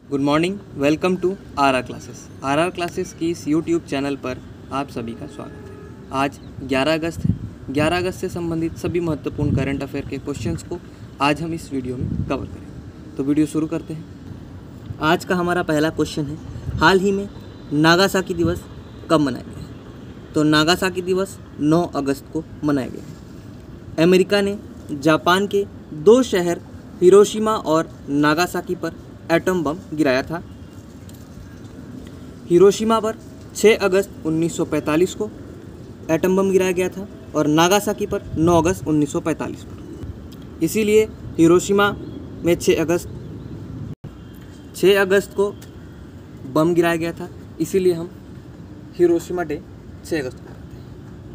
Good morning, welcome to R R classes की इस YouTube channel पर आप सभी का स्वागत है। आज 11 अगस्त है। 11 अगस्त से संबंधित सभी महत्वपूर्ण करंट अफेयर के क्वेश्चंस को आज हम इस वीडियो में कवर करेंगे। तो वीडियो शुरू करते हैं। आज का हमारा पहला क्वेश्चन है, हाल ही में नागासाकी दिवस कब मनाया गया है? तो नागासाकी दिवस 9 अगस्त को मनाया गया है। अमेरिका ने जापान के 2 शहर हिरोशिमा और नागासाकी पर एटम बम गिराया था। हिरोशिमा पर 6 अगस्त 1945 को एटम बम गिराया गया था और नागासाकी पर 9 अगस्त 1945 पर। इसीलिए हिरोशिमा में 6 अगस्त को बम गिराया गया था, इसीलिए हम हिरोशिमा डे 6 अगस्त को करते हैं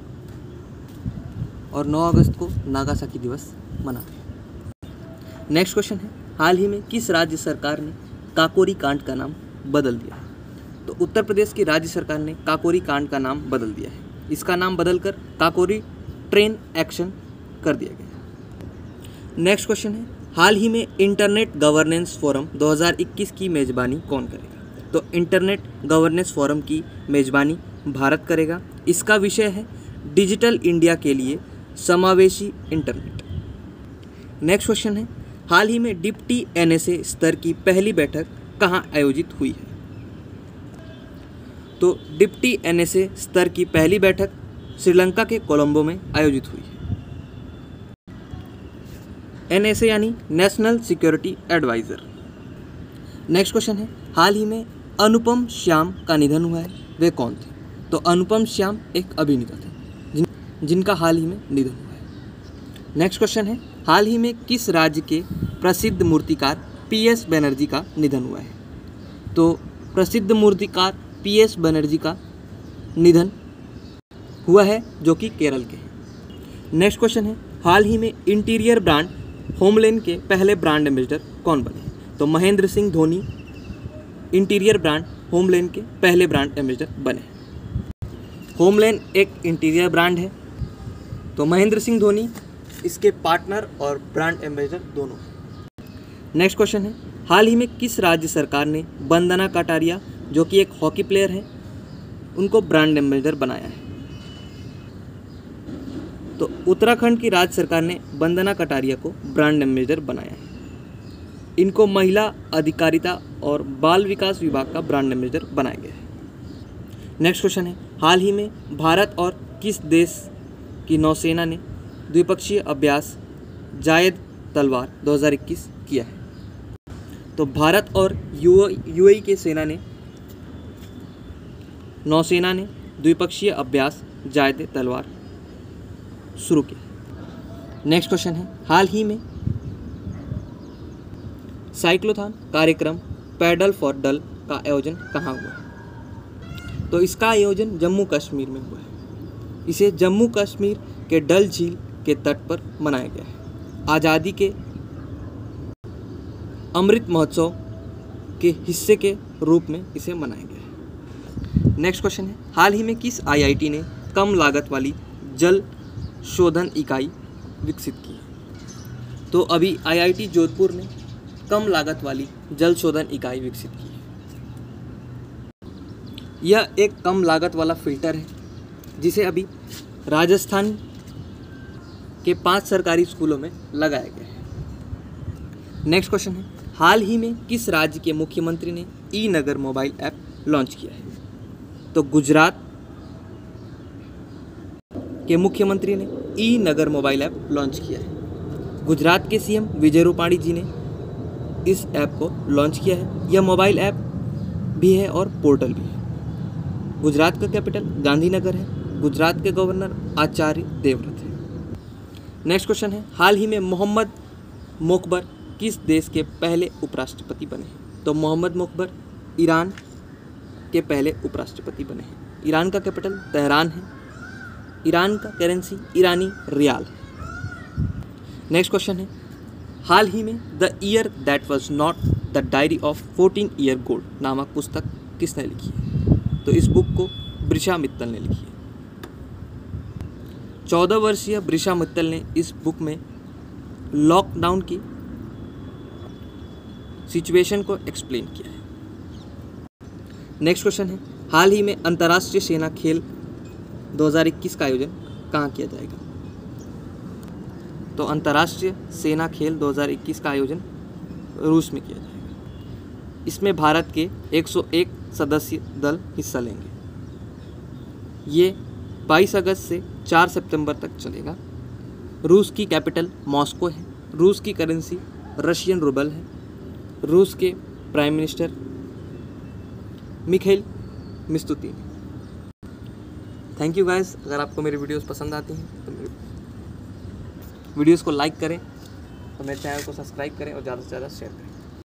और 9 अगस्त को नागासाकी दिवस मनाते हैं। नेक्स्ट क्वेश्चन है, हाल ही में किस राज्य सरकार ने काकोरी कांड का नाम बदल दिया है? तो उत्तर प्रदेश की राज्य सरकार ने काकोरी कांड का नाम बदल दिया है। इसका नाम बदलकर काकोरी ट्रेन एक्शन कर दिया गया है। नेक्स्ट क्वेश्चन है, हाल ही में इंटरनेट गवर्नेंस फोरम 2021 की मेज़बानी कौन करेगा? तो इंटरनेट गवर्नेंस फोरम की मेज़बानी भारत करेगा। इसका विषय है डिजिटल इंडिया के लिए समावेशी इंटरनेट। नेक्स्ट क्वेश्चन है, हाल ही में डिप्टी एनएसए स्तर की पहली बैठक कहाँ आयोजित हुई है? तो डिप्टी एनएसए स्तर की पहली बैठक श्रीलंका के कोलंबो में आयोजित हुई है। एनएसए यानी national security adviser. Next question है, हाल ही में अनुपम श्याम का निधन हुआ है, वे कौन थे? तो अनुपम श्याम एक अभिनेता थे जिनका हाल ही में निधन हुआ है। नेक्स्ट क्वेश्चन है, हाल ही में किस राज्य के प्रसिद्ध मूर्तिकार पीएस बनर्जी का निधन हुआ है? तो प्रसिद्ध मूर्तिकार पीएस बनर्जी का निधन हुआ है जो कि केरल के हैं। नेक्स्ट क्वेश्चन है, हाल ही में इंटीरियर ब्रांड होमलेन के पहले ब्रांड एम्बेसडर कौन बने? तो महेंद्र सिंह धोनी इंटीरियर ब्रांड होमलेन के पहले ब्रांड एम्बेसडर बने। होमलेन एक इंटीरियर ब्रांड है, तो महेंद्र सिंह धोनी इसके पार्टनर और ब्रांड एम्बेसडर दोनों हैं। नेक्स्ट क्वेश्चन है, हाल ही में किस राज्य सरकार ने वंदना कटारिया जो कि एक हॉकी प्लेयर है उनको ब्रांड एम्बेसडर बनाया है? तो उत्तराखंड की राज्य सरकार ने वंदना कटारिया को ब्रांड एम्बेसडर बनाया है। इनको महिला अधिकारिता और बाल विकास विभाग का ब्रांड एम्बेसडर बनाया गया है। नेक्स्ट क्वेश्चन है, हाल ही में भारत और किस देश की नौसेना ने द्विपक्षीय अभ्यास जायद तलवार 2021 किया है? तो भारत और यूएई के नौसेना ने द्विपक्षीय अभ्यास जायद तलवार शुरू किया। नेक्स्ट क्वेश्चन है, हाल ही में साइक्लोथॉन कार्यक्रम पैडल फॉर डल का आयोजन कहाँ हुआ है? तो इसका आयोजन जम्मू कश्मीर में हुआ है। इसे जम्मू कश्मीर के डल झील के तट पर मनाया गया है। आज़ादी के अमृत महोत्सव के हिस्से के रूप में इसे मनाया गया है। नेक्स्ट क्वेश्चन है, हाल ही में किस आईआईटी ने कम लागत वाली जल शोधन इकाई विकसित की है? तो अभी आईआईटी जोधपुर ने कम लागत वाली जल शोधन इकाई विकसित की है। यह एक कम लागत वाला फिल्टर है जिसे अभी राजस्थान के 5 सरकारी स्कूलों में लगाया गया है। नेक्स्ट क्वेश्चन है, हाल ही में किस राज्य के मुख्यमंत्री ने e Nagar mobile app launch किया है? तो गुजरात के मुख्यमंत्री ने e Nagar mobile app launch किया है। गुजरात के सीएम विजय रूपाणी जी ने इस ऐप को लॉन्च किया है। यह मोबाइल ऐप भी है और पोर्टल भी है। गुजरात का कैपिटल गांधीनगर है। गुजरात के गवर्नर आचार्य देवव्रत है। नेक्स्ट क्वेश्चन है, हाल ही में मोहम्मद मोकबर किस देश के पहले उपराष्ट्रपति बने हैं? तो मोहम्मद मोकबर ईरान के पहले उपराष्ट्रपति बने हैं। ईरान का कैपिटल तेहरान है। ईरान का करेंसी ईरानी रियाल है। नेक्स्ट क्वेश्चन है, हाल ही में the year that was not the diary of 14 year gold नामक पुस्तक किसने लिखी है? तो इस बुक को ब्रिशा मित्तल ने लिखी है। 14 वर्षीय ब्रिशा मित्तल ने इस बुक में लॉकडाउन की सिचुएशन को एक्सप्लेन किया है। नेक्स्ट क्वेश्चन है, हाल ही में अंतर्राष्ट्रीय सेना खेल 2021 का आयोजन कहाँ किया जाएगा? तो अंतर्राष्ट्रीय सेना खेल 2021 का आयोजन रूस में किया जाएगा। इसमें भारत के 101 सदस्य दल हिस्सा लेंगे। ये 22 अगस्त से 4 सितंबर तक चलेगा। रूस की कैपिटल मॉस्को है। रूस की करेंसी रशियन रूबल है। रूस के prime minister Mikhail Mishustin. Thank you guys. अगर आपको मेरी वीडियोस पसंद आती हैं तो मेरी वीडियोस को लाइक करें और मेरे चैनल को सब्सक्राइब करें और ज़्यादा से ज़्यादा शेयर करें।